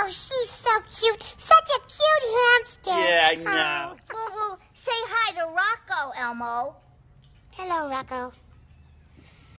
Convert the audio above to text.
Oh, she's so cute. Such a cute hamster. Yeah, I know. Well, say hi to Rocko, Elmo. Hello, Rocko.